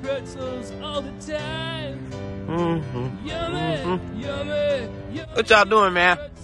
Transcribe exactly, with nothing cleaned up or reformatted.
pretzels all the time. Mm-hmm. Yummy, Mm-hmm. yummy, yummy. What y'all doing, man?